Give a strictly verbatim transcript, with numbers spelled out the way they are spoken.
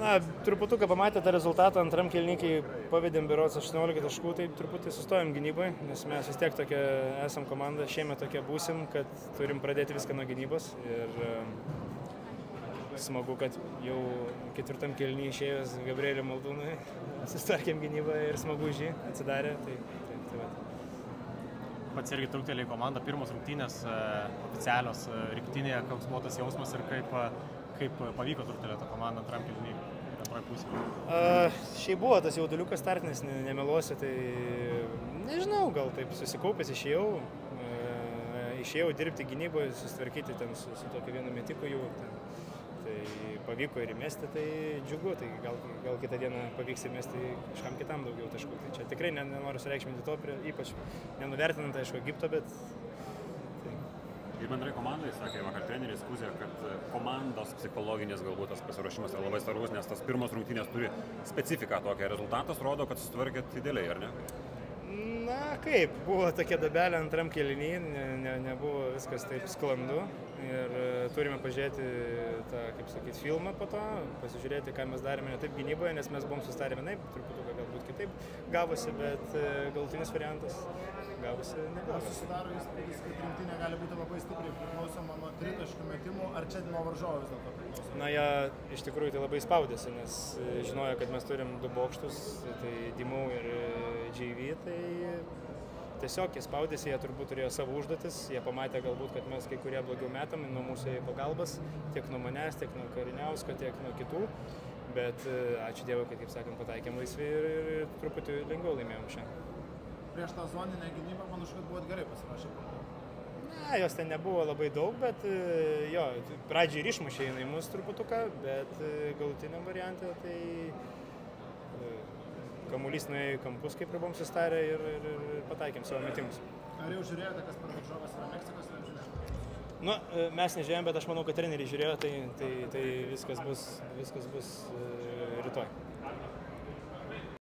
Na, truputuką pamatė tą rezultatą, antram kėliniui pavedėm berods aštuoniolika taškų, tai truputį sustojom gynybai, nes mes vis tiek tokia esam komanda, šiemet tokia būsim, kad turim pradėti viską nuo gynybos ir smagu, kad jau ketvirtam kėliniui išėjus Gabrieliui Maldūnui sustarkėm gynybą ir smagu už jį atsidarė. Tai, tai, tai va. Pats irgi truktelė į komandą, pirmos rungtynės oficialios rinktinėje, koks buvo tas jausmas ir kaip, kaip pavyko truktelė tą komandą antram kėliniui, antroje pusėje? Uh, šiaip buvo tas jauduliukas startinis, ne, nemeluosiu, tai nežinau, gal taip susikaupęs išėjau, uh, išėjau dirbti gynyboje, susitvarkyti ten su, su tokiu vienu metiku jų. Ten. Tai pavyko ir įmesti, tai džiugu, tai gal, gal kitą dieną pavyks įmesti kažkam kitam daugiau taškų. Tai čia tikrai nenoriu sureikšminti to, ypač nenuvertinant, aišku, Egipto, bet... Tai... Ir bendrai komandai, sakė vakar treneris Kuzė, kad komandos psichologinės galbūt tas pasiruošimas yra labai svarbus, nes tas pirmos rungtynės turi specifiką tokią. Rezultatas rodo, kad susitvarkėt idealiai, ar ne? Na kaip, buvo tokia dabelė antram kėliny, ne, ne, nebuvo viskas taip sklandu ir turime pažiūrėti tą, kaip sakyt, filmą po to, pasižiūrėti, ką mes darėme ne taip gynyboje, nes mes buvom sustarę vienaip, truputuką galbūt kitaip gavosi, bet galutinis variantas gavosi neblogas. Susidaro įspūdis, kad rinktinė gali būti labai stipriai priklausoma nuo tritaškių metimų, ar čia nuo varžovo vis dėlto priklauso? Na, jie iš tikrųjų tai labai spaudėsi, nes žinojo, kad mes turim du bokštus, tai Dimau ir J V, tai tiesiog jie spaudėsi, jie turbūt turėjo savo užduotis, jie pamatė galbūt, kad mes kai kurie blogiau metam nuo mūsų pagalbas, tiek nuo manęs, tiek nuo Kariniausko, tiek nuo kitų, bet ačiū Dievui, kad, kaip sakant, pataikėm laisvi ir, ir, ir truputį lengviau laimėjom šiandien. Prieš tą zoninę gynybą, panašu, kad buvot gerai pasiruošę. Na, jos ten nebuvo labai daug, bet jo, pradžiai ir išmušė jinai mus truputuką, bet galutiniam variantė tai kamuolys nuėjo į kampus, kaip ir buvom sustarę ir, ir, ir pataikėm savo metimus. Ar jau žiūrėjote, kas per varžovas yra Meksikos ar nežiūrėjote? Nu, mes nežiūrėjom, bet aš manau, kad treneriai žiūrėjo, tai, tai, tai viskas bus, viskas bus rytoj.